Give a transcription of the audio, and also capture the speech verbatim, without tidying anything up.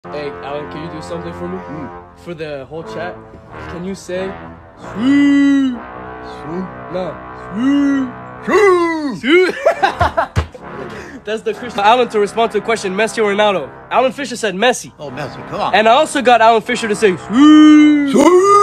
Hey, Alan, can you do something for me? Mm. For the whole chat? Can you say Swoo? Swoo? No. Swoo. Swoo. That's the Christian. Alan to respond to the question, Messi or Ronaldo. Alan Fisher said Messi. Oh, Messi, come on. And I also got Alan Fisher to say Swoo. Swoo.